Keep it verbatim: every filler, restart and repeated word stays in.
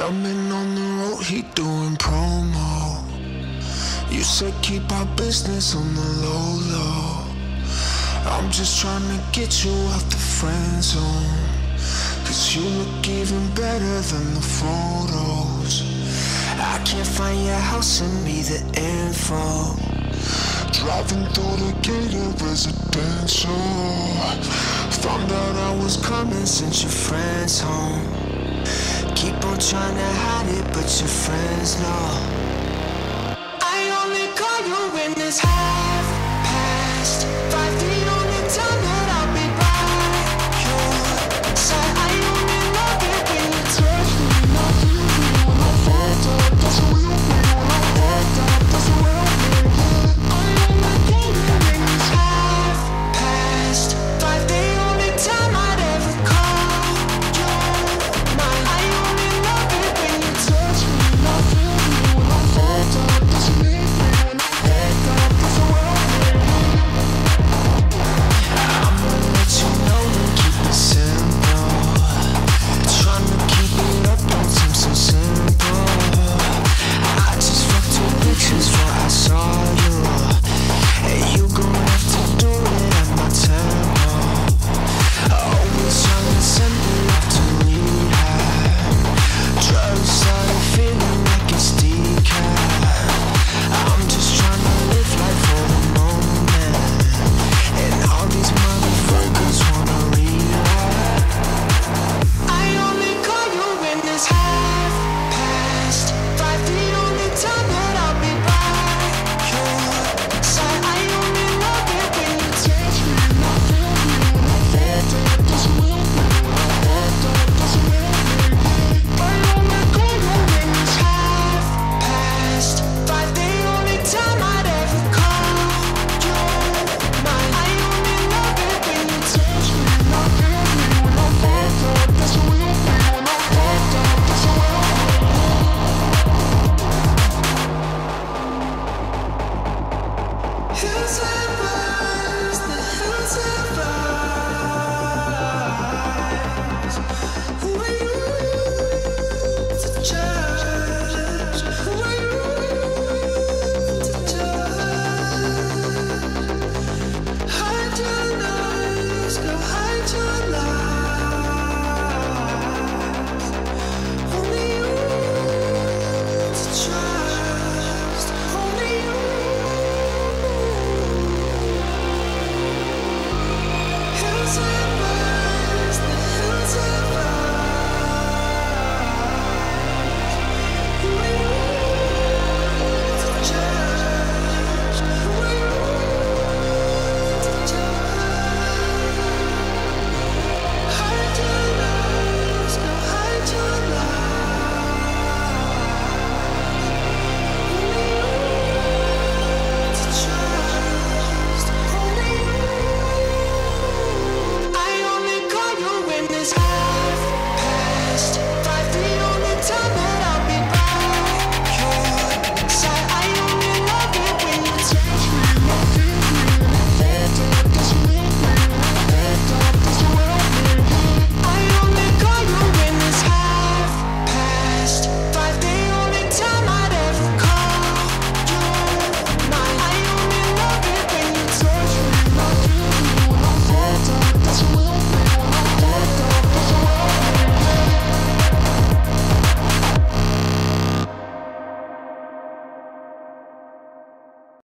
Jumping on the road, he doing promo. You said keep our business on the low low. I'm just trying to get you out the friend zone, cause you look even better than the photos. I can't find your house, send me the info. Driving through the gated residential. Found out I was coming, sent your friends home. Keep on trying to hide it, but your friends know. I only call you when it's high.